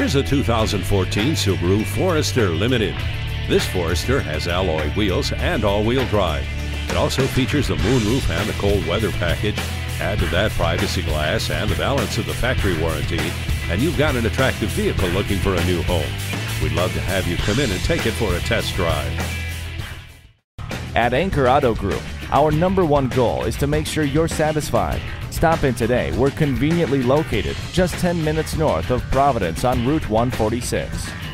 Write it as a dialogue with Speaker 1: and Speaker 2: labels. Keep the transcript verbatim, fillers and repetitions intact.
Speaker 1: Here's a two thousand fourteen Subaru Forester Limited. This Forester has alloy wheels and all-wheel drive. It also features the moonroof and the cold weather package. Add to that privacy glass and the balance of the factory warranty, and you've got an attractive vehicle looking for a new home. We'd love to have you come in and take it for a test drive.
Speaker 2: At Anchor Auto Group, our number one goal is to make sure you're satisfied. Stop in today. We're conveniently located just ten minutes north of Providence on Route one forty-six.